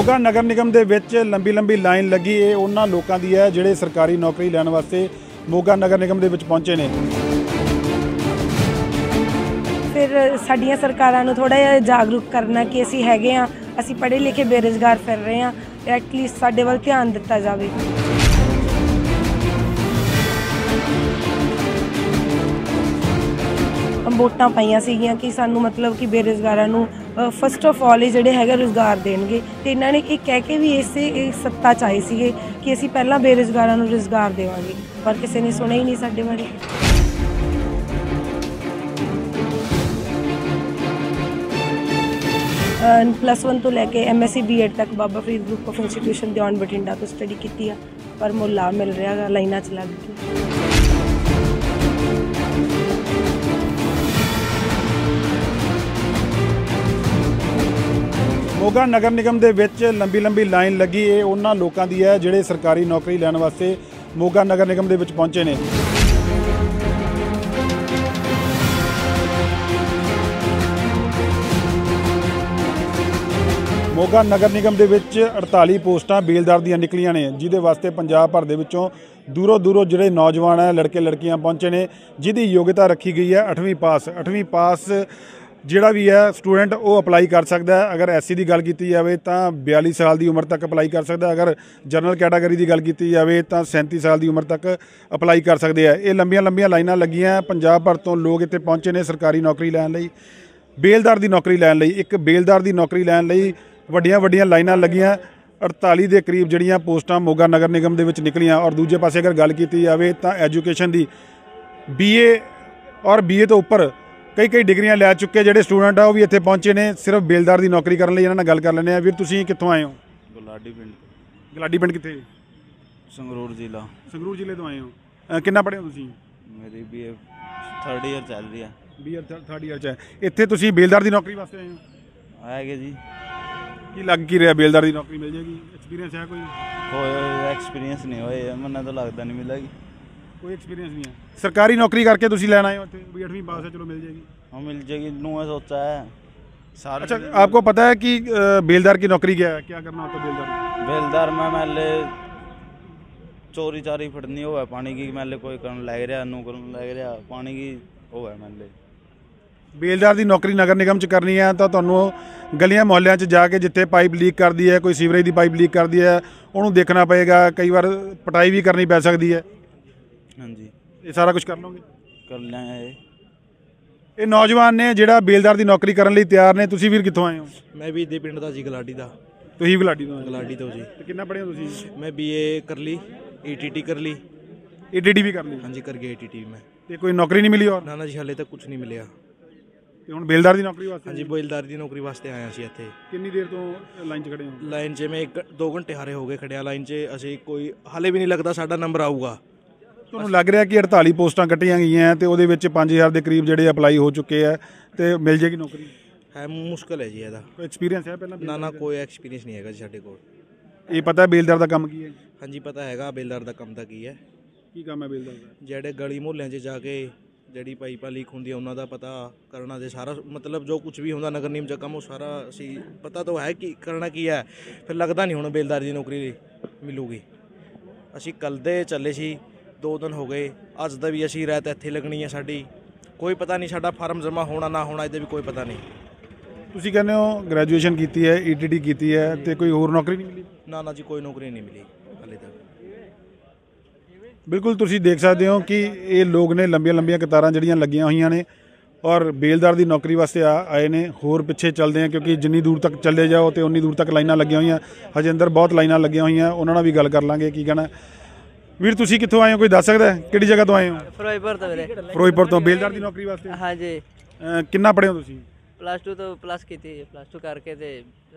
ਮੋਗਾ ਨਗਰ ਨਿਗਮ ਦੇ ਵਿੱਚ ਲੰਬੀ ਲੰਬੀ ਲਾਈਨ ਲੱਗੀ। ਇਹ ਉਹਨਾਂ ਲੋਕਾਂ ਦੀ ਹੈ ਜਿਹੜੇ ਸਰਕਾਰੀ ਨੌਕਰੀ ਲੈਣ ਵਾਸਤੇ ਮੋਗਾ ਨਗਰ ਨਿਗਮ ਦੇ ਵਿੱਚ ਪਹੁੰਚੇ ਨੇ। ਫਿਰ ਸਾਡੀਆਂ ਸਰਕਾਰਾਂ ਨੂੰ ਥੋੜਾ ਜਿਹਾ ਜਾਗਰੂਕ ਕਰਨਾ ਕਿ ਅਸੀਂ ਹੈਗੇ ਆ, ਅਸੀਂ ਪੜ੍ਹੇ ਲਿਖੇ ਬੇਰੁਜ਼ਗਾਰ ਫਿਰ ਰਹੇ ਆ, ਐਟਲੀਸਟ ਸਾਡੇ ਵੱਲ ਧਿਆਨ ਦਿੱਤਾ ਜਾਵੇ। ਵੋਟਾਂ ਪਾਈਆਂ ਸੀਗੀਆਂ ਕਿ ਸਾਨੂੰ ਮਤਲਬ ਕਿ ਬੇਰੁਜ਼ਗਾਰਾਂ ਨੂੰ ਫਸਟ ਆਫ ਆਲ ਜਿਹੜੇ ਹੈਗਾ ਰੁਜ਼ਗਾਰ ਦੇਣਗੇ, ਤੇ ਇਹਨਾਂ ਨੇ ਇਹ ਕਹਿ ਕੇ ਵੀ ਇਸੇ ਸੱਤਾ 'ਚ ਆਏ ਸੀਗੇ ਕਿ ਅਸੀਂ ਪਹਿਲਾਂ ਬੇਰੁਜ਼ਗਾਰਾਂ ਨੂੰ ਰੁਜ਼ਗਾਰ ਦੇਵਾਂਗੇ, ਪਰ ਕਿਸੇ ਨੇ ਸੁਣਿਆ ਹੀ ਨਹੀਂ ਸਾਡੇ ਬਾਰੇ। +1 ਤੋਂ ਲੈ ਕੇ MSc B.Ed ਤੱਕ Baba Farid group of institution Deon Bathinda ਤੋਂ ਸਟੱਡੀ ਕੀਤੀ ਆ, ਪਰ ਮੁੱਲ ਲਾਭ ਮਿਲ ਰਿਹਾ ਗਾ, ਲਾਈਨਾਂ 'ਚ ਲੱਗ ਗਈ। ਮੋਗਾ ਨਗਰ ਨਿਗਮ ਦੇ ਵਿੱਚ ਲੰਬੀ ਲੰਬੀ ਲਾਈਨ ਲੱਗੀ। ਇਹ ਉਹਨਾਂ ਲੋਕਾਂ ਦੀ ਹੈ ਜਿਹੜੇ ਸਰਕਾਰੀ ਨੌਕਰੀ ਲੈਣ ਵਾਸਤੇ ਮੋਗਾ ਨਗਰ ਨਿਗਮ ਦੇ ਵਿੱਚ ਪਹੁੰਚੇ ਨੇ। ਮੋਗਾ ਨਗਰ ਨਿਗਮ ਦੇ ਵਿੱਚ 48 ਪੋਸਟਾਂ ਬੇਲਦਾਰ ਦੀਆਂ ਨਿਕਲੀਆਂ ਨੇ, ਜਿਹਦੇ ਵਾਸਤੇ ਪੰਜਾਬ ਭਰ ਦੇ ਵਿੱਚੋਂ ਦੂਰੋਂ ਦੂਰੋਂ ਜਿਹੜੇ ਨੌਜਵਾਨ ਹੈ, ਲੜਕੇ ਲੜਕੀਆਂ ਪਹੁੰਚੇ ਨੇ, ਜਿਹਦੀ ਯੋਗਤਾ ਰੱਖੀ ਗਈ ਹੈ 8ਵੀਂ ਪਾਸ। 8ਵੀਂ ਪਾਸ ਜਿਹੜਾ ਵੀ ਹੈ ਸਟੂਡੈਂਟ ਉਹ ਅਪਲਾਈ ਕਰ ਸਕਦਾ ਹੈ। ਅਗਰ SC ਦੀ ਗੱਲ ਕੀਤੀ ਜਾਵੇ ਤਾਂ 42 ਸਾਲ ਦੀ ਉਮਰ ਤੱਕ ਅਪਲਾਈ ਕਰ ਸਕਦਾ। ਅਗਰ ਜਨਰਲ ਕੈਟਾਗਰੀ ਦੀ ਗੱਲ ਕੀਤੀ ਜਾਵੇ ਤਾਂ 37 ਸਾਲ ਦੀ ਉਮਰ ਤੱਕ ਅਪਲਾਈ ਕਰ ਸਕਦੇ ਆ। ਇਹ ਲੰਬੀਆਂ ਲੰਬੀਆਂ ਲਾਈਨਾਂ ਲੱਗੀਆਂ। ਪੰਜਾਬ ਭਰ ਤੋਂ ਲੋਕ ਇੱਥੇ ਪਹੁੰਚੇ ਨੇ ਸਰਕਾਰੀ ਨੌਕਰੀ ਲੈਣ ਲਈ, ਬੇਲਦਾਰ ਦੀ ਨੌਕਰੀ ਲੈਣ ਲਈ। ਇੱਕ ਬੇਲਦਾਰ ਦੀ ਨੌਕਰੀ ਲੈਣ ਲਈ ਵੱਡੀਆਂ ਵੱਡੀਆਂ ਲਾਈਨਾਂ ਲੱਗੀਆਂ। 48 ਦੇ ਕਰੀਬ ਜਿਹੜੀਆਂ ਪੋਸਟਾਂ ਮੋਗਾ ਨਗਰ ਨਿਗਮ ਦੇ ਵਿੱਚ ਨਿਕਲੀਆਂ। ਔਰ ਦੂਜੇ ਪਾਸੇ ਅਗਰ ਗੱਲ ਕੀਤੀ ਜਾਵੇ ਤਾਂ ਐਜੂਕੇਸ਼ਨ ਦੀ BA ਔਰ BA ਤੋਂ ਉੱਪਰ ਕਈ ਡਿਗਰੀਆਂ ਲੈ ਚੁੱਕੇ ਜਿਹੜੇ ਸਟੂਡੈਂਟ ਆ ਉਹ ਵੀ ਇੱਥੇ ਪਹੁੰਚੇ ਨੇ ਸਿਰਫ ਬੇਲਦਾਰ ਦੀ ਨੌਕਰੀ ਕਰਨ ਲਈ। ਇਹਨਾਂ ਨਾਲ ਗੱਲ ਕਰ ਲੈਂਦੇ ਆ। ਵੀਰ ਤੁਸੀਂ ਕਿੱਥੋਂ ਆਏ ਹੋ? ਗਲਾਡੀ ਪਿੰਡ। ਗਲਾਡੀ ਪਿੰਡ ਕਿੱਥੇ? ਸੰਗਰੂਰ ਜ਼ਿਲ੍ਹਾ। ਸੰਗਰੂਰ ਜ਼ਿਲ੍ਹੇ ਤੋਂ ਆਏ ਹੋ। ਕਿੰਨਾ ਪੜ੍ਹੇ ਹੋ ਤੁਸੀਂ? ਮੇਰੀ BA 3rd ਈਅਰ ਚੱਲ ਰਹੀ ਆ। BA 3rd ਈਅਰ 'ਚ ਹੈ। ਇੱਥੇ ਤੁਸੀਂ ਬੇਲਦਾਰ ਦੀ ਨੌਕਰੀ ਵਾਸਤੇ ਆਏ ਹੋ? ਆਏਗੇ ਜੀ। ਕੀ ਲੱਗ ਕੀ ਰਿਹਾ ਬੇਲਦਾਰ ਦੀ ਨੌਕਰੀ ਮਿਲ ਜਾਏਗੀ? ਐਕਸਪੀਰੀਅੰਸ ਹੈ ਕੋਈ? ਐਕਸਪੀਰੀਅੰਸ ਨਹੀਂ ਹੋਇਆ, ਮੈਨੂੰ ਤਾਂ ਲੱਗਦਾ ਨਹੀਂ ਮਿਲੇਗੀ। ਕੋਈ एक्सपीरियंस नहीं है। सरकारी नौकरी करके तुम लेना आए हो भी 8वीं पास है, चलो मिल जाएगी। हाँ मिल जाएगी, नूँ सोचा है सारे। अच्छा, आपको पता है कि बेलदार की नौकरी क्या है, क्या करना होता है बेलदार? बेलदार में मैले चोरी चारी फटनी हो है पानी की, मैले कोई करन लग रहा, नू करन लग रहा पानी की हो है। मैले बेलदार की नौकरी नगर निगम च करनी है तो तुहानू गलियां मोहल्लियां च जाके जिथे पाइप लीक करती है, कोई सीवरेज की पाइप लीक करती है, उन्होंने देखना पएगा। कई बार पटाई भी करनी पै सकती है। हाँ जी, ये सारा कुछ कर लोगे? कर लेंगे। ये नौजवान ने ਜਿਹੜਾ ਬੇਲਦਾਰ ਦੀ ਨੌਕਰੀ ਕਰਨ ਲਈ ਤਿਆਰ ਨੇ। ਤੁਸੀਂ ਵੀਰ ਕਿੱਥੋਂ ਆਏ ਹੋ? ਮੈਂ ਵੀ ਦੇ ਪਿੰਡ ਦਾ ਜੀ, ਗਲਾਡੀ ਦਾ। ਤੁਸੀਂ ਗਲਾਡੀ ਤੋਂ? ਗਲਾਡੀ ਤੋਂ ਜੀ। ਤੇ ਕਿੰਨਾ ਪੜ੍ਹੇ ਹੋ ਤੁਸੀਂ? ਮੈਂ BA ਕਰ ਲਈ, ETT ਕਰ ਲਈ। ETT ਵੀ ਕਰ ਲਈ? ਹਾਂਜੀ ਕਰ ਗਿਆ ETT ਮੈਂ। ਤੇ ਕੋਈ ਨੌਕਰੀ ਨਹੀਂ ਮਿਲੀ? ਹੋਰ ਨਾ ਜੀ ਹਾਲੇ ਤੱਕ ਕੁਝ ਨਹੀਂ ਮਿਲਿਆ। ਤੇ ਹੁਣ ਬੇਲਦਾਰ ਦੀ ਨੌਕਰੀ ਵਾਸਤੇ? ਹਾਂਜੀ ਬੇਲਦਾਰ ਦੀ ਨੌਕਰੀ ਵਾਸਤੇ ਆਇਆ ਸੀ ਇੱਥੇ। ਕਿੰਨੀ ਦੇਰ ਤੋਂ ਲਾਈਨ 'ਚ ਖੜੇ ਹੋ? ਲਾਈਨ 'ਚ ਮੈਂ 1-2 ਘੰਟੇ ਹਾਰੇ ਹੋ ਗਏ ਖੜਿਆ ਲਾਈਨ 'ਚ। ਅਸੀਂ ਕੋਈ ਹਾਲੇ ਵੀ ਨਹੀਂ ਲੱਗਦਾ ਸਾਡਾ ਨੰਬਰ ਆਊਗਾ। ਤੁਹਾਨੂੰ ਲੱਗ ਰਿਹਾ ਕਿ 48 ਪੋਸਟਾਂ ਕੱਟੀਆਂ ਗਈਆਂ ਤੇ ਉਹਦੇ ਵਿੱਚ 5000 ਦੇ ਕਰੀਬ ਜਿਹੜੇ ਅਪਲਾਈ ਹੋ ਚੁੱਕੇ ਆ ਤੇ ਮਿਲ ਜੇਗੀ ਨੌਕਰੀ? ਹੈ ਮੁਸ਼ਕਲ ਹੈ ਜੀ ਇਹਦਾ। ਕੋਈ ਐਕਸਪੀਰੀਅੰਸ ਹੈ ਪਹਿਲਾਂ? ਨਾ ਕੋਈ ਐਕਸਪੀਰੀਅੰਸ ਨਹੀਂ ਹੈਗਾ ਜੀ ਸਾਡੇ ਕੋਲ। ਇਹ ਪਤਾ ਬੇਲਦਾਰ ਦਾ ਕੰਮ ਕੀ ਹੈ? ਹਾਂਜੀ ਪਤਾ ਹੈਗਾ ਬੇਲਦਾਰ ਦਾ ਕੰਮ ਤਾਂ ਕੀ ਹੈ। ਕੀ ਕੰਮ ਹੈ ਬੇਲਦਾਰ ਦਾ? ਜਿਹੜੇ ਗਲੀ ਮੁਹੱਲਿਆਂ 'ਚ ਜਾ ਕੇ ਜਿਹੜੀ ਪਾਈਪਾਂ ਲੀਕ ਹੁੰਦੀਆਂ ਉਹਨਾਂ ਦਾ ਪਤਾ ਕਰਨਾ ਤੇ ਸਾਰਾ ਮਤਲਬ ਜੋ ਕੁਝ ਵੀ ਹੁੰਦਾ ਨਗਰ ਨਿਗਮ 'ਚ ਕੰਮ ਉਹ ਸਾਰਾ ਅਸੀਂ ਪਤਾ ਤਾਂ ਹੈ ਕਿ ਕਰਨਾ ਕੀ ਹੈ। ਫਿਰ ਲੱਗਦਾ ਨਹੀਂ ਹੁਣ ਬੇਲਦਾਰ ਦੀ ਨੌਕਰੀ ਮਿਲੂਗੀ। ਅਸੀਂ ਕੱਲ੍ਹ ਦੇ ਚੱਲੇ ਸੀ, 2 ਦਿਨ ਹੋ ਗਏ। ਅੱਜ ਦਾ ਵੀ ਅਸੀਂ ਰਾਤ ਇੱਥੇ ਲੱਗਣੀ ਹੈ ਸਾਡੀ। ਕੋਈ ਪਤਾ ਨਹੀਂ ਸਾਡਾ ਫਾਰਮ ਜਮ੍ਹਾਂ ਹੋਣਾ ਨਾ ਹੋਣਾ, ਇਹਦਾ ਵੀ ਕੋਈ ਪਤਾ ਨਹੀਂ। ਤੁਸੀਂ ਕਹਿੰਦੇ ਹੋ ਗ੍ਰੈਜੂਏਸ਼ਨ ਕੀਤੀ ਹੈ, ETT ਕੀਤੀ ਹੈ ਤੇ ਕੋਈ ਹੋਰ ਨੌਕਰੀ ਨਹੀਂ ਮਿਲੀ? ਨਾ ਜੀ ਕੋਈ ਨੌਕਰੀ ਨਹੀਂ ਮਿਲੀ ਹਾਲੇ ਤੱਕ। ਬਿਲਕੁਲ ਤੁਸੀਂ ਦੇਖ ਸਕਦੇ ਹੋ ਕਿ ਇਹ ਲੋਕ ਨੇ ਲੰਬੀਆਂ ਲੰਬੀਆਂ ਕਤਾਰਾਂ ਜਿਹੜੀਆਂ ਲੱਗੀਆਂ ਹੋਈਆਂ ਨੇ ਔਰ ਬੇਲਦਾਰ ਦੀ ਨੌਕਰੀ ਵਾਸਤੇ ਆਏ ਨੇ। ਹੋਰ ਪਿੱਛੇ ਚੱਲਦੇ ਆ ਕਿਉਂਕਿ ਜਿੰਨੀ ਦੂਰ ਤੱਕ ਚੱਲੇ ਜਾਓ ਤੇ ਉਨੀ ਦੂਰ ਤੱਕ ਲਾਈਨਾਂ ਲੱਗੀਆਂ ਹੋਈਆਂ। ਹਜੇ ਅੰਦਰ ਬਹੁਤ ਲਾਈਨਾਂ ਲੱਗੀਆਂ ਹੋਈਆਂ, ਉਹਨਾਂ ਨਾਲ ਵੀ ਗੱਲ ਕਰ ਲਾਂਗੇ ਕੀ ਕਹਿਣਾ। ਵੀਰ ਤੁਸੀਂ ਕਿੱਥੋਂ ਆਏ ਹੋ, ਕੋਈ ਦੱਸ ਸਕਦਾ ਕਿਹੜੀ ਜਗ੍ਹਾ ਤੋਂ ਆਏ ਹੋ? ਫਿਰੋਜ਼ਪੁਰ ਤੋਂ ਵੀਰੇ। ਫਿਰੋਜ਼ਪੁਰ ਤੋਂ। ਬੇਲਦਾਰ ਦੀ ਨੌਕਰੀ ਵਾਸਤੇ? ਹਾਂਜੀ। ਕਿੰਨਾ ਪੜ੍ਹੇ ਹੋ ਤੁਸੀਂ? +2 ਤੋਂ ਪਲੱਸ ਕੀਤੀ। +2 ਕਰਕੇ ਤੇ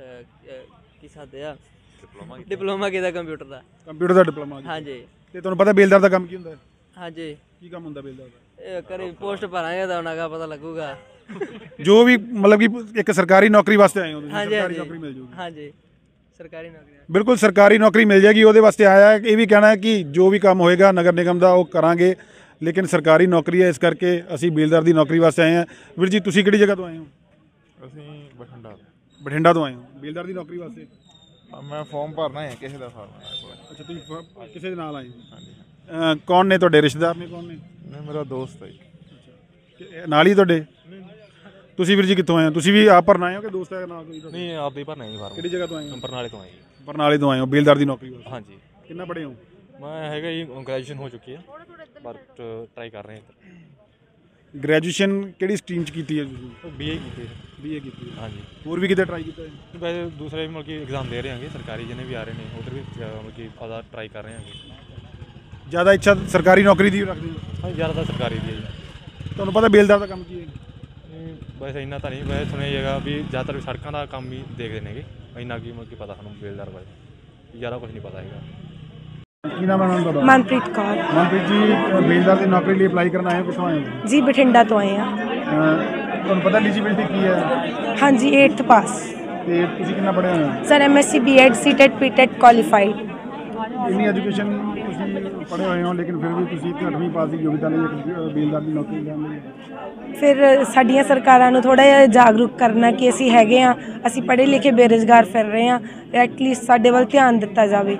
ਕੀ ਸਾਦੇ ਆ ਡਿਪਲੋਮਾ ਕੀਤਾ ਕੰਪਿਊਟਰ ਦਾ। ਕੰਪਿਊਟਰ ਦਾ ਡਿਪਲੋਮਾ? ਹਾਂਜੀ। ਤੇ ਤੁਹਾਨੂੰ ਪਤਾ ਬੇਲਦਾਰ ਦਾ ਕੰਮ ਕੀ ਹੁੰਦਾ? ਹਾਂਜੀ। ਕੀ ਕੰਮ ਹੁੰਦਾ ਬੇਲਦਾਰ ਦਾ? ਇਹ ਕਰੀ ਪੋਸਟ ਭਰਾਂਗੇ ਤਾਂ ਉਹਨਾਂ ਦਾ ਪਤਾ ਲੱਗੂਗਾ। ਜੋ ਵੀ ਮਤਲਬ ਕਿ ਇੱਕ ਸਰਕਾਰੀ ਨੌਕਰੀ ਵਾਸਤੇ ਆਏ ਹੋ ਤੁਸੀਂ? ਸਰਕਾਰੀ ਨੌਕਰੀ ਮਿਲ ਜੂਗੀ? ਹਾਂਜੀ ਸਰਕਾਰੀ ਨੌਕਰੀ। ਬਿਲਕੁਲ ਸਰਕਾਰੀ ਨੌਕਰੀ ਮਿਲ ਜਾਏਗੀ, ਉਹਦੇ ਵਾਸਤੇ ਆਇਆ ਹੈ। ਇਹ ਵੀ ਕਹਿਣਾ ਹੈ ਕਿ ਜੋ ਵੀ ਕੰਮ ਹੋਏਗਾ ਨਗਰ ਨਿਗਮ ਦਾ ਉਹ ਕਰਾਂਗੇ, ਲੇਕਿਨ ਸਰਕਾਰੀ ਨੌਕਰੀ ਹੈ ਇਸ ਕਰਕੇ ਅਸੀਂ ਬੇਲਦਾਰ ਦੀ ਨੌਕਰੀ ਵਾਸਤੇ ਆਏ ਹਾਂ। ਵੀਰ ਜੀ ਤੁਸੀਂ ਕਿਹੜੀ ਜਗ੍ਹਾ ਤੋਂ ਆਏ ਹੋ? ਅਸੀਂ ਬਠਿੰਡਾ। ਬਠਿੰਡਾ ਤੋਂ ਆਏ ਹੋ ਬੇਲਦਾਰ ਦੀ ਨੌਕਰੀ ਵਾਸਤੇ? ਮੈਂ ਫਾਰਮ ਭਰਨਾ ਹੈ ਕਿਸੇ ਦਾ ਫਾਰਮ ਹੈ ਕੋਲ। ਅੱਛਾ ਤੁਸੀਂ ਕਿਸੇ ਦੇ ਨਾਲ ਆਏ ਹੋ? ਹਾਂਜੀ ਕੌਣ ਨੇ ਤੁਹਾਡੇ ਰਿਸ਼ਤੇਦਾਰ ਨੇ, ਕੌਣ ਨੇ? ਨਹੀਂ ਮੇਰਾ ਦੋਸਤ ਹੈ ਜੀ। ਨਾਲ ਹੀ ਤੁਹਾਡੇ? ਤੁਸੀਂ ਵੀਰ ਜੀ ਕਿੱਥੋਂ ਆਏ ਹੋ? ਤੁਸੀਂ ਵੀ ਆਪ ਭਰਨਾ ਆਏ ਹੋ ਕਿ ਦੋਸਤ ਹੈ ਨਾਲ ਕੋਈ? ਨਹੀਂ ਆਪ ਹੀ ਭਰਨਾ ਜੀ ਫਾਰਮ। ਕਿਹੜੀ ਜਗ੍ਹਾ ਤੋਂ ਆਏ ਹੋ? ਬਰਨਾਲੇ ਤੋਂ ਆਏ ਜੀ। ਬਰਨਾਲੇ ਤੋਂ ਆਏ ਹੋ ਬੇਲਦਾਰ ਦੀ ਨੌਕਰੀ ਵਾਸਤੇ? ਹਾਂਜੀ ਕਿੰਨਾ ਪੜ੍ਹੇ ਹੋ? ਮੈਂ ਹੈਗਾ ਜੀ ਗ੍ਰੈਜੂਏਸ਼ਨ ਹੋ ਚੁੱਕੀ ਹੈ ਬਟ ਟਰਾਈ ਕਰ ਰਹੇ ਹਾਂ। ਗ੍ਰੈਜੂਏਸ਼ਨ ਕਿਹੜੀ ਸਟਰੀਮ 'ਚ ਕੀਤੀ ਹੈ ਤੁਸੀਂ? BA ਕੀਤੀ BA ਕੀਤੀ ਹੈ। ਹਾਂਜੀ। ਹੋਰ ਵੀ ਕਿਤੇ ਟਰਾਈ ਕੀਤਾ ਹੈ? ਵੈਸੇ ਦੂਸਰੇ ਮਤਲਬ ਕਿ ਐਗਜ਼ਾਮ ਦੇ ਰਹੇ ਹਾਂਗੇ ਸਰਕਾਰੀ ਜਿਹਨੇ ਵੀ ਆ ਰਹੇ ਨੇ ਉਧਰ ਵੀ ਮਤਲਬ ਕਿ ਆਦਾ ਟਰਾਈ ਕਰ ਰਹੇ ਹਾਂਗੇ। ਜ਼ਿਆਦਾ ਇੱਛਾ ਸਰਕਾਰੀ ਨੌਕਰੀ ਦੀ ਰੱਖਦੇ ਹੋ? ਹਾਂਜੀ ਜ਼ਿਆਦਾਤਰ ਸਰਕਾਰੀ ਦੀ ਹੈ ਜੀ। ਤੁਹਾਨੂੰ ਪਤਾ ਬੇਲਦਾਰ ਦਾ ਕੰਮ ਕੀ ਹੈ? ਵੈਸੇ ਇੰਨਾ ਤਾਂ ਨਹੀਂ, ਵੈਸੇ ਸੁਣਿਆ ਜਾਏਗਾ ਵੀ ਜ਼ਿਆਦਾਤਰ ਸੜਕਾਂ ਦਾ ਕੰਮ ਹੀ ਦੇਖਦੇ ਨੇਗੇ। ਇੰਨਾ ਕੀ ਮਤਲਬ ਕਿ ਪਤਾ ਸਾਨੂੰ ਬੇਲਦਾਰ ਬਾਰੇ ਜ਼ਿਆਦਾ ਕੁਝ ਨਹੀਂ ਪਤਾ ਹੈਗਾ। ਕੀ ਨਾਮ ਹੈ ਮੈਮ ਤੁਹਾਡਾ? ਮਨਪ੍ਰੀਤ ਕੌਰ ਮਨਪ੍ਰੀਤ ਜੀ, ਬੇਲਦਾਰ ਦੀ ਨੌਕਰੀ ਲਈ ਅਪਲਾਈ ਕਰਨ ਆਏ ਹੋ, ਕਿੱਥੋਂ ਆਏ ਹੋ? ਜੀ, ਬਠਿੰਡਾ ਤੋਂ ਆਏ ਆ। ਤੁਹਾਨੂੰ ਪਤਾ ਐਲੀਜੀਬਿਲਟੀ ਕੀ ਹੈ? ਹਾਂਜੀ, 8th ਪਾਸ। ਤੇ ਤੁਸੀਂ ਕਿੰਨਾ ਪੜ੍ਹੇ ਹੋਏ ਹੋ? Sir MSc B.Ed C.Tet P.Tet qualified. ਇੰਨੀ ਐਜੂਕੇਸ਼ਨ ਤੁਸੀਂ ਪੜ੍ਹੇ ਹੋਏ ਹੋ ਲੇਕਿਨ ਫਿਰ ਵੀ ਤੁਸੀਂ 8ਵੀਂ ਪਾਸ ਦੀ ਯੋਗਤਾ ਲਈ ਇੱਕ ਬੇਲਦਾਰ ਦੀ ਨੌਕਰੀ ਲੈਣ ਲਈ? ਫਿਰ ਸਾਡੀਆਂ ਸਰਕਾਰਾਂ ਨੂੰ ਥੋੜ੍ਹਾ ਜਿਹਾ ਜਾਗਰੂਕ ਕਰਨਾ ਕਿ ਅਸੀਂ ਹੈਗੇ ਆ, ਅਸੀਂ ਪੜ੍ਹੇ ਲਿਖੇ ਬੇਰੁਜ਼ਗਾਰ ਫਿਰ ਰਹੇ ਹਾਂ, ਐਟਲੀਸਟ ਸਾਡੇ ਵੱਲ ਧਿਆਨ ਦਿੱਤਾ ਜਾਵੇ।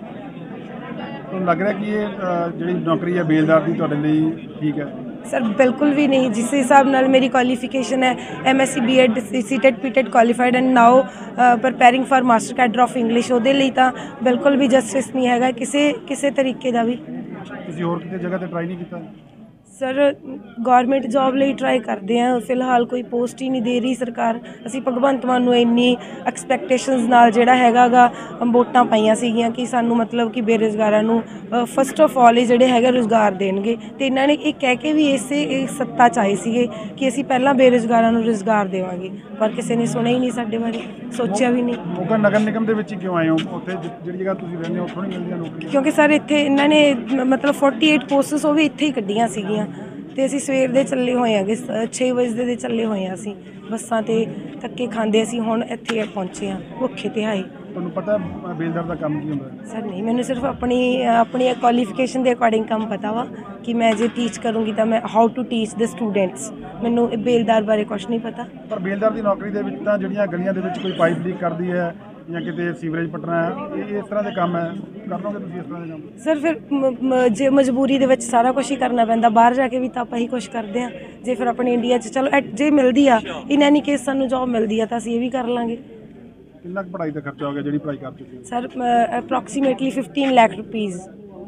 ਤੁਹਾਨੂੰ ਲੱਗ ਰਿਹਾ ਕਿ ਇਹ ਜਿਹੜੀ ਨੌਕਰੀ ਹੈ ਬੇਲਦਾਰ ਦੀ ਤੁਹਾਡੇ ਲਈ ਠੀਕ ਹੈ? ਸਰ ਬਿਲਕੁਲ ਵੀ ਨਹੀਂ। ਜਿਸ ਹਿਸਾਬ ਨਾਲ ਮੇਰੀ ਕੁਆਲੀਫਿਕੇਸ਼ਨ ਹੈ MSc B.Ed C.Tet P.Tet qualified and now preparing for master cadre of English, ਉਹਦੇ ਲਈ ਤਾਂ ਬਿਲਕੁਲ ਵੀ ਜਸਟਿਸ ਨਹੀਂ ਹੈਗਾ ਕਿਸੇ ਤਰੀਕੇ ਦਾ ਵੀ। ਤੁਸੀਂ ਹੋਰ ਕਿਤੇ ਜਗ੍ਹਾ ਤੇ ਟਰਾਈ ਨਹੀਂ ਕੀਤਾ? ਸਰ ਗੌਰਮੈਂਟ ਜੌਬ ਲਈ ਟਰਾਈ ਕਰਦੇ ਹਾਂ, ਫਿਲਹਾਲ ਕੋਈ ਪੋਸਟ ਹੀ ਨਹੀਂ ਦੇ ਰਹੀ ਸਰਕਾਰ। ਅਸੀਂ ਭਗਵੰਤ ਮਾਨ ਨੂੰ ਇੰਨੀ ਐਕਸਪੈਕਟੇਸ਼ਨਸ ਨਾਲ ਜਿਹੜਾ ਹੈਗਾ ਵੋਟਾਂ ਪਾਈਆਂ ਸੀਗੀਆਂ ਕਿ ਸਾਨੂੰ ਮਤਲਬ ਕਿ ਬੇਰੁਜ਼ਗਾਰਾਂ ਨੂੰ ਫਸਟ ਆਫ ਆਲ ਇਹ ਜਿਹੜੇ ਹੈਗੇ ਰੁਜ਼ਗਾਰ ਦੇਣਗੇ, ਤੇ ਇਹਨਾਂ ਨੇ ਇਹ ਕਹਿ ਕੇ ਵੀ ਇਸੇ ਸੱਤਾ 'ਚ ਆਏ ਸੀਗੇ ਕਿ ਅਸੀਂ ਪਹਿਲਾਂ ਬੇਰੁਜ਼ਗਾਰਾਂ ਨੂੰ ਰੁਜ਼ਗਾਰ ਦੇਵਾਂਗੇ, ਪਰ ਕਿਸੇ ਨੇ ਸੁਣਿਆ ਹੀ ਨਹੀਂ ਸਾਡੇ ਬਾਰੇ, ਸੋਚਿਆ ਵੀ ਨਹੀਂ। ਮੋਗਾ ਨਗਰ ਨਿਗਮ ਦੇ ਵਿੱਚ ਹੀ ਕਿਉਂ ਆਏ ਹੋ? ਉੱਥੇ ਜਿਹੜੀ ਜਗ੍ਹਾ ਤੁਸੀਂ ਰਹਿੰਦੇ ਹੋ ਉੱਥੋਂ ਨਹੀਂ ਮਿਲਦੀਆਂ ਨੌਕਰੀਆਂ? ਕਿਉਂਕਿ ਸਰ ਇੱਥੇ ਇਹਨਾਂ ਨੇ ਮਤਲਬ 48 ਪੋਸਟਸ ਉਹ ਵੀ ਇੱਥੇ ਹੀ ਕੱਢੀਆਂ ਸੀਗੀਆਂ, ਤੇ ਅਸੀਂ ਸਵੇਰ ਦੇ ਚੱਲੇ ਹੋਏ ਹਾਂਗੇ, 6 ਵਜੇ ਦੇ ਚੱਲੇ ਹੋਏ ਹਾਂ ਅਸੀਂ ਬੱਸਾਂ ਤੇ ਧੱਕੇ ਖਾਂਦੇ। ਅਸੀਂ ਹੁਣ ਇੱਥੇ ਪਹੁੰਚੇ ਹਾਂ ਭੁੱਖੇ ਤੇ ਆਏ। ਤੁਹਾਨੂੰ ਪਤਾ ਬੇਲਦਾਰ ਦਾ ਕੰਮ ਕੀ ਹੁੰਦਾ? ਸਰ ਨਹੀਂ, ਮੈਨੂੰ ਸਿਰਫ ਆਪਣੀ ਕੁਆਲੀਫਿਕੇਸ਼ਨ ਦੇ ਅਕੋਰਡਿੰਗ ਕੰਮ ਪਤਾ ਵਾ ਕਿ ਮੈਂ ਜੇ ਟੀਚ ਕਰੂੰਗੀ ਤਾਂ ਮੈਂ how to teach the students. ਮੈਨੂੰ ਬੇਲਦਾਰ ਬਾਰੇ ਕੁਝ ਨਹੀਂ ਪਤਾ। ਪਰ ਬੇਲਦਾਰ ਦੀ ਨੌਕਰੀ ਦੇ ਵਿੱਚ ਤਾਂ ਜਿਹੜੀਆਂ ਗਲੀਆਂ ਦੇ ਵਿੱਚ ਕੋਈ ਪਾਈਪ ਲੀਕ ਕਰਦੀ ਹੈ ਜਾਂ ਕਿਤੇ ਸੀਵਰੇਜ ਪੱਟਣਾ ਹੈ, ਇਹ ਇਸ ਤਰ੍ਹਾਂ ਦੇ ਕੰਮ ਹੈ, ਕਰ ਲਓਗੇ ਤੁਸੀਂ ਇਸ ਤਰ੍ਹਾਂ ਦੇ ਕੰਮ? ਸਰ ਫਿਰ ਜੇ ਮਜਬੂਰੀ ਦੇ ਵਿੱਚ ਸਾਰਾ ਕੁਝ ਹੀ ਕਰਨਾ ਪੈਂਦਾ, ਬਾਹਰ ਜਾ ਕੇ ਵੀ ਤਾਂ ਆਪਾਂ ਹੀ ਕੁਝ ਕਰਦੇ ਹਾਂ। ਜੇ ਫਿਰ ਆਪਣੇ ਇੰਡੀਆ 'ਚ ਚਲੋ ਜੇ ਮਿਲਦੀ ਆ ਇਨ ਐਨੀ ਕੇਸ ਸਾਨੂੰ ਜੋਬ ਮਿਲਦੀ ਆ ਤਾਂ ਅਸੀਂ ਇਹ ਵੀ ਕਰ ਲਾਂਗੇ। ਕਿੰਨਾ ਕੁ ਪੜ੍ਹਾਈ ਦਾ ਖਰਚਾ ਹੋ ਗਿਆ ਜਿਹੜੀ ਪੜ੍ਹਾਈ ਕਰ ਚੁੱਕੇ ਹੋ? Sir approximately 15 lakh rupees.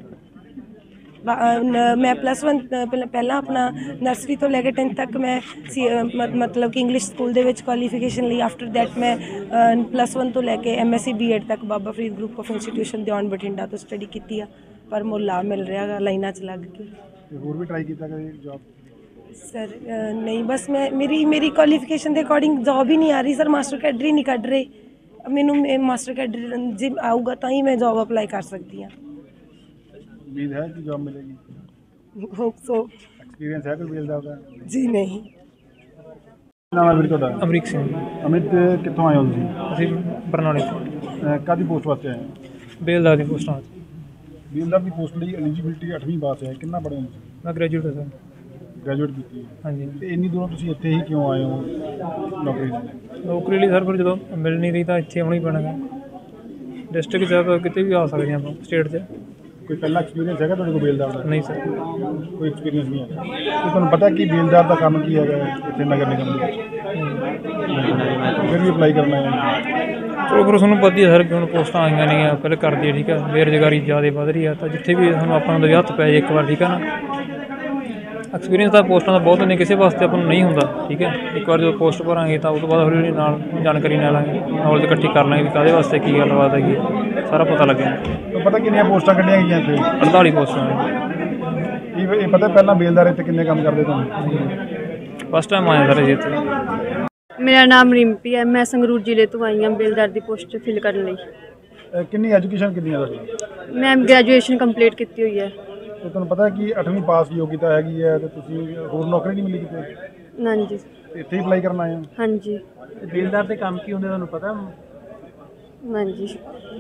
ਮੈਂ +1 ਪਹਿਲਾਂ ਆਪਣਾ ਨਰਸਰੀ ਤੋਂ ਲੈ ਕੇ 10th ਤੱਕ ਮੈਂ ਮਤਲਬ ਕਿ ਇੰਗਲਿਸ਼ ਸਕੂਲ ਦੇ ਵਿੱਚ ਕੁਆਲੀਫਿਕੇਸ਼ਨ ਲਈ। ਆਫਟਰ ਦੈਟ ਮੈਂ +1 ਤੋਂ ਲੈ ਕੇ MSc B.Ed ਤੱਕ Baba Farid group of institution Deon Bathinda ਤੋਂ ਸਟੱਡੀ ਕੀਤੀ ਆ, ਪਰ ਮੁੱਲ ਆ ਮਿਲ ਰਿਹਾ ਗਾ ਲਾਈਨਾਂ 'ਚ ਲੱਗ ਕੇ। ਹੋਰ ਵੀ ਟਰਾਈ ਕੀਤਾ ਕਦੇ ਜੌਬ? ਸਰ ਨਹੀਂ, ਬਸ ਮੇਰੀ ਕੁਆਲੀਫਿਕੇਸ਼ਨ ਦੇ ਅਕੋਰਡਿੰਗ ਜੌਬ ਹੀ ਨਹੀਂ ਆ ਰਹੀ ਸਰ। ਮਾਸਟਰ ਕੈਡਰ ਹੀ ਨਹੀਂ ਕੱਢ ਰਹੇ ਮੈਨੂੰ। ਮਾਸਟਰ ਕੈਡਰ ਜੇ ਆਊਗਾ ਤਾਂ ਹੀ ਮੈਂ ਜੌਬ ਅਪਲਾਈ ਕਰ ਸਕਦੀ ਹਾਂ। ਉਮੀਦ ਹੈ ਕਿ ਜੌਬ ਮਿਲੇਗੀ? Hope so. ਐਕਸਪੀਰੀਅੰਸ ਹੈ ਕੋਈ ਬੇਲਦਾਰ ਦਾ? ਜੀ ਨਹੀਂ। ਨਾਮ ਹੈ ਵੀਰ ਤੁਹਾਡਾ? ਅਮਰੀਕ ਸਿੰਘ। ਅਮਿਤ, ਕਿੱਥੋਂ ਆਏ ਹੋ ਤੁਸੀਂ? ਅਸੀਂ ਬਰਨਾਲੇ ਤੋਂ। ਕਾਹਦੀ ਪੋਸਟ ਵਾਸਤੇ ਆਏ ਹੋ? ਬੇਲਦਾਰ ਦੀ ਪੋਸਟਾਂ। ਬੇਲਦਾਰ ਦੀ ਪੋਸਟ ਲਈ ਐਲੀਜੀਬਿਲਟੀ 8ਵੀਂ ਪਾਸ ਹੈ, ਕਿੰਨਾ ਪੜ੍ਹੇ ਹੋ ਤੁਸੀਂ? ਮੈਂ ਗ੍ਰੈਜੂਏਟ ਹਾਂ ਸਰ। ਗ੍ਰੈਜੂਏਟ ਕੀਤੀ ਹੈ? ਹਾਂਜੀ। ਤੇ ਇੰਨੀ ਦੂਰੋਂ ਤੁਸੀਂ ਇੱਥੇ ਹੀ ਕਿਉਂ ਆਏ ਹੋ ਨੌਕਰੀ ਲਈ? ਨੌਕਰੀ ਲਈ ਸਰ ਫਿਰ ਜਦੋਂ ਮਿਲ ਨਹੀਂ ਰਹੀ ਤਾਂ ਇੱਥੇ ਆਉਣਾ ਹੀ ਪੈਣਾ ਗਾ। ਡਿਸਟ੍ਰਿਕਟ 'ਚ ਆਪਾਂ ਕਿਤੇ ਵੀ ਆ ਸਕਦੇ ਹਾਂ ਆਪਾਂ, ਸਟੇਟ 'ਚ। ਕੋਈ ਪਹਿਲਾਂ ਐਕਸਪੀਰੀਅੰਸ ਹੈਗਾ ਤੁਹਾਡੇ ਕੋਲ ਬੇਲਦਾਰ ਦਾ? ਨਹੀਂ ਸਰ, ਕੋਈ ਐਕਸਪੀਰੀਅੰਸ ਨਹੀਂ ਹੈ। ਤੇ ਤੁਹਾਨੂੰ ਪਤਾ ਕਿ ਬੇਲਦਾਰ ਦਾ ਕੰਮ ਕੀ ਹੈਗਾ ਇੱਥੇ ਨਗਰ ਨਿਗਮ ਦੇ ਵਿੱਚ? ਫਿਰ ਵੀ ਅਪਲਾਈ ਕਰਨਾ ਹੈ? ਚਲੋ ਫਿਰ ਤੁਹਾਨੂੰ ਪਤਾ ਹੀ ਹੈ ਸਰ ਕਿ ਹੁਣ ਪੋਸਟਾਂ ਆਈਆਂ ਨੇਗੀਆਂ, ਪਹਿਲੇ ਕਰਦੀ ਹੈ, ਠੀਕ ਹੈ। ਬੇਰੁਜ਼ਗਾਰੀ ਜ਼ਿਆਦਾ ਵੱਧ ਰਹੀ ਹੈ, ਤਾਂ ਜਿੱਥੇ ਵੀ ਸਾਨੂੰ ਆਪਾਂ ਨੂੰ ਹੱਥ ਪੈ ਜਾਏ ਇੱਕ ਵਾਰ, ਠੀਕ ਹੈ ਨਾ। ਐਕਸਪੀਰੀਅੰਸ ਤਾਂ ਪੋਸਟਾਂ ਦਾ ਬਹੁਤ ਨੇ, ਕਿਸੇ ਵਾਸਤੇ ਆਪਾਂ ਨੂੰ ਨਹੀਂ ਹੁੰਦਾ, ਠੀਕ ਹੈ। ਇੱਕ ਵਾਰ ਜਦੋਂ ਪੋਸਟ ਭਰਾਂਗੇ ਤਾਂ ਉਸ ਤੋਂ ਬਾਅਦ ਹੌਲੀ ਹੌਲੀ ਨਾਲ ਜਾਣਕਾਰੀ ਲੈ ਲਾਂਗੇ, ਨੌਲੇਜ ਇਕੱਠੀ ਕਰ ਲਾਂਗੇ ਵੀ ਕਾਹਦੇ ਵਾਸਤੇ ਕੀ ਗੱਲਬਾਤ ਹੈਗੀ, ਸਾਰਾ ਪਤਾ ਲੱਗਿਆ। ਪਤਾ ਕਿੰਨੀਆਂ ਪੋਸਟਾਂ ਕੱਢੀਆਂ ਗਈਆਂ ਇੱਥੇ? 48 ਪੋਸਟਾਂ। ਇਹ ਪਤਾ ਪਹਿਲਾਂ ਬੇਲਦਾਰ ਇੱਥੇ ਕਿੰਨੇ ਕੰਮ ਕਰਦੇ ਤੁਹਾਨੂੰ? ਫਸਟ ਟਾਈਮ ਆਇਆ ਸਰ ਜੀ ਇੱਥੇ। ਮੇਰਾ ਨਾਮ ਰਿੰਪੀ ਹੈ, ਮੈਂ ਸੰਗਰੂਰ ਜ਼ਿਲ੍ਹੇ ਤੋਂ ਆਈ ਹਾਂ ਬੇਲਦਾਰ ਦੀ ਪੋਸਟ ਫਿਲ ਕਰਨ ਲਈ। ਕਿੰਨੀ ਐਜੂਕੇਸ਼ਨ ਕਿੰਨੀ ਹੈ ਤੁਹਾਡੀ? ਮੈਂ ਗ੍ਰੈਜੂਏਸ਼ਨ ਕੰਪਲੀਟ ਕੀਤੀ ਹੋਈ ਹੈ। ਤੇ ਤੁਹਾਨੂੰ ਪਤਾ ਕਿ 8ਵੀਂ ਪਾਸ ਯੋਗਤਾ ਹੈਗੀ ਹੈ ਤੇ ਤੁਸੀਂ ਹੋਰ ਨੌਕਰੀ ਨਹੀਂ ਮਿਲੀ ਕਿਤੇ? ਹਾਂਜੀ। ਇੱਥੇ ਹੀ ਅਪਲਾਈ ਕਰਨ ਆਏ ਹੋ? ਹਾਂਜੀ। ਬੇਲਦਾਰ ਦੇ ਕੰਮ ਕੀ ਹੁੰਦੇ ਤੁਹਾਨੂੰ ਪਤਾ? ਹਾਂਜੀ।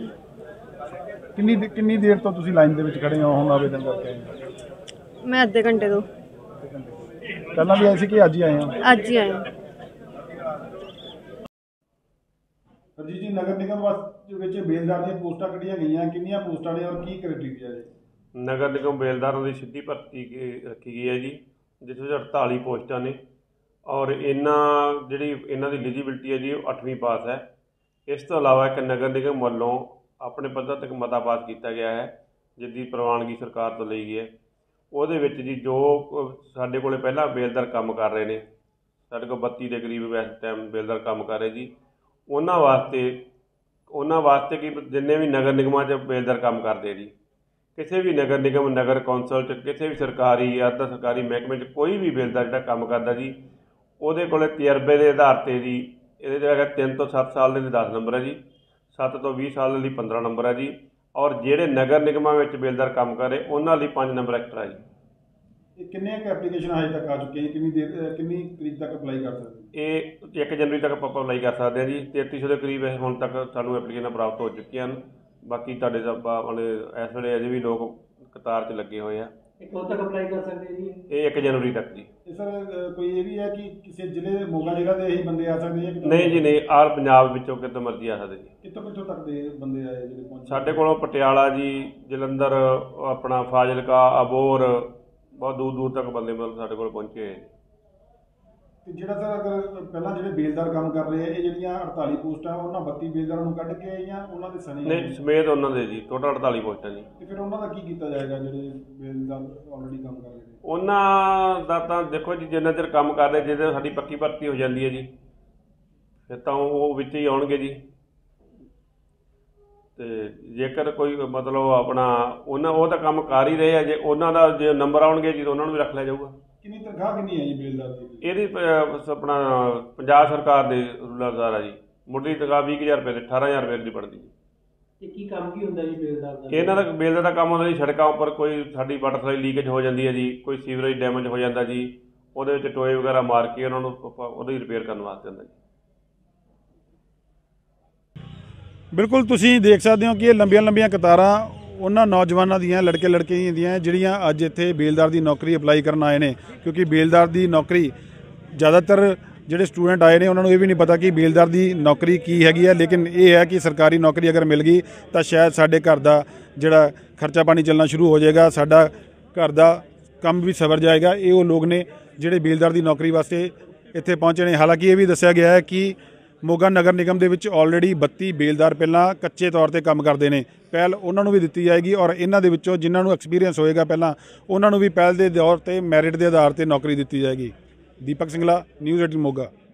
ਕਿੰਨੀ ਦੇਰ ਤੋਂ ਤੁਸੀਂ ਲਾਈਨ ਦੇ ਵਿੱਚ ਖੜੇ ਹੋ ਹੁਣ ਆਵੇਦਨ ਕਰਕੇ ਆਏ ਹੋ? ਮੈਂ ਅੱਧੇ ਘੰਟੇ ਤੋਂ। ਪਹਿਲਾਂ ਵੀ ਆਏ ਸੀ ਕਿ ਅੱਜ ਹੀ ਆਏ ਹੋ? ਅੱਜ ਹੀ ਆਏ ਹਾਂ। ਜੀ ਜੀ ਨਗਰ ਨਿਗਮ ਵਿੱਚ ਬੇਲਦਾਰ ਦੀਆਂ ਪੋਸਟਾਂ ਕੱਢੀਆਂ ਗਈਆਂ, ਕਿੰਨੀਆਂ ਪੋਸਟਾਂ ਨੇ ਔਰ ਕੀ ਕ੍ਰਾਈਟੇਰੀਆ ਹੈ? ਨਗਰ ਨਿਗਮ ਬੇਲਦਾਰਾਂ ਦੀ ਸਿੱਧੀ ਭਰਤੀ ਰੱਖੀ ਗਈ ਹੈ ਜੀ, ਜਿਸ ਵਿੱਚ 48 ਪੋਸਟਾਂ ਨੇ ਔਰ ਜਿਹੜੀ ਇਹਨਾਂ ਦੀ ਐਲੀਜੀਬਿਲਟੀ ਹੈ ਜੀ ਉਹ 8ਵੀਂ ਪਾਸ ਹੈ। ਇਸ ਤੋਂ ਇਲਾਵਾ ਇੱਕ ਨਗਰ ਨਿਗਮ ਵੱਲੋਂ ਆਪਣੇ ਪੱਧਰ ਤੱਕ ਮਤਾ ਪਾਸ ਕੀਤਾ ਗਿਆ ਹੈ ਜਿਸਦੀ ਪ੍ਰਵਾਨਗੀ ਸਰਕਾਰ ਤੋਂ ਲਈ ਗਈ ਹੈ। ਉਹਦੇ ਵਿੱਚ ਜੀ ਜੋ ਸਾਡੇ ਕੋਲੇ ਪਹਿਲਾਂ ਬੇਲਦਾਰ ਕੰਮ ਕਰ ਰਹੇ ਨੇ, ਸਾਡੇ ਕੋਲ 32 ਦੇ ਕਰੀਬ ਇਸ ਟਾਈਮ ਬੇਲਦਾਰ ਕੰਮ ਕਰ ਰਹੇ ਜੀ, ਉਹਨਾਂ ਵਾਸਤੇ ਕਿ ਜਿੰਨੇ ਵੀ ਨਗਰ ਨਿਗਮਾਂ 'ਚ ਬੇਲਦਾਰ ਕੰਮ ਕਰਦੇ ਜੀ, ਕਿਸੇ ਵੀ ਨਗਰ ਨਿਗਮ ਨਗਰ ਕੌਂਸਲ 'ਚ ਕਿਸੇ ਵੀ ਸਰਕਾਰੀ ਅੱਧਾ ਸਰਕਾਰੀ ਮਹਿਕਮੇ 'ਚ ਕੋਈ ਵੀ ਬੇਲਦਾਰ ਜਿਹੜਾ ਕੰਮ ਕਰਦਾ ਜੀ, ਉਹਦੇ ਕੋਲ ਤਜਰਬੇ ਦੇ ਆਧਾਰ 'ਤੇ ਜੀ ਇਹਦੇ 'ਚ ਹੈਗਾ 3 ਤੋਂ 7 ਸਾਲ ਦੇ ਲਈ 10 ਨੰਬਰ ਹੈ ਜੀ, 7 ਤੋਂ 20 ਸਾਲ ਦੇ ਲਈ 15 ਨੰਬਰ ਹੈ ਜੀ, ਔਰ ਜਿਹੜੇ ਨਗਰ ਨਿਗਮਾਂ ਵਿੱਚ ਬੇਲਦਾਰ ਕੰਮ ਕਰੇ ਉਹਨਾਂ ਲਈ 5 ਨੰਬਰ ਐਕਸਟਰਾ ਜੀ। ਇਹ ਕਿੰਨੀਆਂ ਕੁ ਐਪਲੀਕੇਸ਼ਨ ਹਜੇ ਤੱਕ ਆ ਚੁੱਕੀਆਂ, ਕਿੰਨੀ ਤਰੀਕ ਤੱਕ ਅਪਲਾਈ ਕਰ ਸਕਦੇ? ਇਹ 1 ਜਨਵਰੀ ਤੱਕ ਆਪਾਂ ਅਪਲਾਈ ਕਰ ਸਕਦੇ ਹਾਂ ਜੀ। 3300 ਦੇ ਕਰੀਬ ਹੁਣ ਤੱਕ ਸਾਨੂੰ ਐਪਲੀਕੇਸ਼ਨਾਂ ਪ੍ਰਾਪਤ ਹੋ ਚੁੱਕੀਆਂ ਹਨ। ਬਾਕੀ ਤੁਹਾਡੇ ਆਪਣੇ ਇਸ ਵੇਲੇ ਅਜੇ ਵੀ ਲੋਕ ਕਤਾਰ 'ਚ ਲੱਗੇ ਹੋਏ ਆ। ਕਦੋਂ ਤੱਕ ਅਪਲਾਈ ਕਰ ਸਕਦੇ ਜੀ? ਇਹ 1 ਜਨਵਰੀ ਤੱਕ ਜੀ। ਸਰ ਕੋਈ ਇਹ ਵੀ ਹੈ ਕਿ ਕਿਸੇ ਜ਼ਿਲ੍ਹੇ ਮੋਗਾ ਜ਼ਿਲ੍ਹਾ ਦੇ ਇਹੀ ਬੰਦੇ ਆ ਸਕਦੇ ਜਾਂ ਨਹੀਂ ਜੀ ਨਹੀਂ, ਆਲ ਪੰਜਾਬ ਵਿੱਚੋਂ ਕਿਤੇ ਮਰਜ਼ੀ ਆ ਸਕਦੇ ਜੀ। ਕਿੱਥੋਂ ਤੱਕ ਦੇ ਬੰਦੇ ਆਏ ਜਿਹੜੇ ਪਹੁੰਚੇ? ਸਾਡੇ ਕੋਲੋਂ ਪਟਿਆਲਾ ਜੀ, ਜਲੰਧਰ, ਆਪਣਾ ਫਾਜ਼ਿਲਕਾ, ਅਬੋਹਰ, ਬਹੁਤ ਦੂਰ ਦੂਰ ਤੱਕ ਬੰਦੇ ਮਤਲਬ ਸਾਡੇ ਕੋਲ ਪਹੁੰਚੇ ਹੋਏ। ਤੇ ਜਿਹੜਾ ਸਰ ਅਗਰ ਪਹਿਲਾਂ ਜਿਹੜੇ ਬੇਲਦਾਰ ਕੰਮ ਕਰ ਰਹੇ ਆ, ਇਹ ਜਿਹੜੀਆਂ 48 ਪੋਸਟਾਂ ਉਹਨਾਂ 32 ਬੇਲਦਾਰਾਂ ਨੂੰ ਕੱਢ ਕੇ ਜਾਂ ਉਹਨਾਂ ਦੇ ਸਣੇ? ਨਹੀਂ, ਸਮੇਤ ਉਹਨਾਂ ਦੇ ਜੀ, ਟੋਟਲ 48 ਪੋਸਟਾਂ ਜੀ। ਤੇ ਫਿਰ ਉਹਨਾਂ ਦਾ ਕੀ ਕੀਤਾ ਜਾਏਗਾ ਜਿਹੜੇ ਬੇਲਦਾਰ ਆਲਰੇਡੀ ਕੰਮ ਕਰ ਰਹੇ ਨੇ? ਉਹਨਾਂ ਦਾ ਤਾਂ ਦੇਖੋ ਜੀ, ਜਿੰਨਾ ਚਿਰ ਕੰਮ ਕਰਦੇ ਜਿਹਦੇ ਸਾਡੀ ਪੱਕੀ ਭਰਤੀ ਹੋ ਜਾਂਦੀ ਹੈ ਜੀ, ਫਿਰ ਤਾਂ ਉਹ ਵਿੱਚ ਹੀ ਆਉਣਗੇ ਜੀ। ਤੇ ਜੇਕਰ ਕੋਈ ਮਤਲਬ ਆਪਣਾ ਉਹ ਤਾਂ ਕੰਮ ਕਰ ਹੀ ਰਹੇ ਆ, ਜੇ ਉਹਨਾਂ ਦਾ ਜੇ ਨੰਬਰ ਆਉਣਗੇ ਜੀ ਤਾਂ ਉਹਨਾਂ ਨੂੰ ਵੀ ਰੱਖ ਲਿਆ ਜਾਊਗਾ। ਕਿੰਨੀ ਤਨਖਾਹ ਕਿੰਨੀ ਹੈ ਜੀ ਬੇਲਦਾਰ ਦੀ? ਇਹਦੀ ਆਪਣਾ ਪੰਜਾਬ ਸਰਕਾਰ ਦੇ ਰੂਲ ਅਨੁਸਾਰ ਆ ਜੀ। ਮੁੱਢਲੀ ਤਨਖਾਹ 20,000 ਰੁਪਏ ਤੇ 18,000 ਰੁਪਏ ਦੀ ਬਣਦੀ ਜੀ। ਤੇ ਕੀ ਕੰਮ ਕੀ ਹੁੰਦਾ ਜੀ ਬੇਲਦਾਰ ਦਾ? ਇਹਨਾਂ ਦਾ ਬੇਲਦਾਰ ਦਾ ਕੰਮ ਹੁੰਦਾ ਜੀ, ਸੜਕਾਂ ਉੱਪਰ ਕੋਈ ਸਾਡੀ ਵਾਟਰ ਸਪਲਾਈ ਲੀਕੇਜ ਹੋ ਜਾਂਦੀ ਹੈ ਜੀ, ਕੋਈ ਸੀਵਰੇਜ ਡੈਮੇਜ ਹੋ ਜਾਂਦਾ ਜੀ, ਉਹਦੇ ਵਿੱਚ ਟੋਏ ਵਗੈਰਾ ਮਾਰ ਕੇ ਉਹਨਾਂ ਨੂੰ ਉਹਦੀ ਰਿਪੇਅਰ ਕਰਨ ਵਾਸਤੇ ਹੁੰਦਾ ਜੀ। ਬਿਲਕੁਲ ਤੁਸੀਂ ਦੇਖ ਸਕਦੇ ਹੋ ਕਿ ਇਹ ਲੰਬੀਆਂ ਕਤਾਰਾਂ ਉਹਨਾਂ ਨੌਜਵਾਨਾਂ ਦੀਆਂ, ਲੜਕੇ ਲੜਕੀਆਂ ਦੀਆਂ ਜਿਹੜੀਆਂ ਅੱਜ ਇੱਥੇ ਬੇਲਦਾਰ ਦੀ ਨੌਕਰੀ ਅਪਲਾਈ ਕਰਨ ਆਏ ਨੇ, ਕਿਉਂਕਿ ਬੇਲਦਾਰ ਦੀ ਨੌਕਰੀ ਜ਼ਿਆਦਾਤਰ ਜਿਹੜੇ ਸਟੂਡੈਂਟ ਆਏ ਨੇ ਉਹਨਾਂ ਨੂੰ ਇਹ ਵੀ ਨਹੀਂ ਪਤਾ ਕਿ ਬੇਲਦਾਰ ਦੀ ਨੌਕਰੀ ਕੀ ਹੈਗੀ ਹੈ, ਲੇਕਿਨ ਇਹ ਹੈ ਕਿ ਸਰਕਾਰੀ ਨੌਕਰੀ ਅਗਰ ਮਿਲ ਗਈ ਤਾਂ ਸ਼ਾਇਦ ਸਾਡੇ ਘਰ ਦਾ ਜਿਹੜਾ ਖਰਚਾ ਪਾਣੀ ਚੱਲਣਾ ਸ਼ੁਰੂ ਹੋ ਜਾਏਗਾ, ਸਾਡਾ ਘਰ ਦਾ ਕੰਮ ਵੀ ਸਵਰ ਜਾਏਗਾ। ਇਹ ਉਹ ਲੋਕ ਨੇ ਜਿਹੜੇ ਬੇਲਦਾਰ ਦੀ ਨੌਕਰੀ ਵਾਸਤੇ ਇੱਥੇ ਪਹੁੰਚੇ ਨੇ। ਹਾਲਾਂਕਿ ਇਹ ਵੀ ਦੱਸਿਆ ਗਿਆ ਹੈ ਕਿ ਮੋਗਾ ਨਗਰ ਨਿਗਮ ਦੇ ਵਿੱਚ ਆਲਰੇਡੀ 32 ਬੇਲਦਾਰ ਪਹਿਲਾਂ ਕੱਚੇ ਤੌਰ ਤੇ ਕੰਮ ਕਰਦੇ ਨੇ, ਪਹਿਲ ਉਹਨਾਂ ਨੂੰ ਵੀ ਦਿੱਤੀ ਜਾਏਗੀ ਔਰ ਇਹਨਾਂ ਦੇ ਵਿੱਚੋਂ ਜਿਨ੍ਹਾਂ ਨੂੰ ਐਕਸਪੀਰੀਅੰਸ ਹੋਏਗਾ ਪਹਿਲਾਂ ਉਹਨਾਂ ਨੂੰ ਵੀ ਪਹਿਲ ਦੇ ਤੌਰ ਤੇ ਮੈਰਿਟ ਦੇ ਆਧਾਰ ਤੇ ਨੌਕਰੀ ਦਿੱਤੀ ਜਾਏਗੀ। ਦੀਪਕ ਸਿੰਘਲਾ, ਨਿਊਜ਼ 18 ਮੋਗਾ।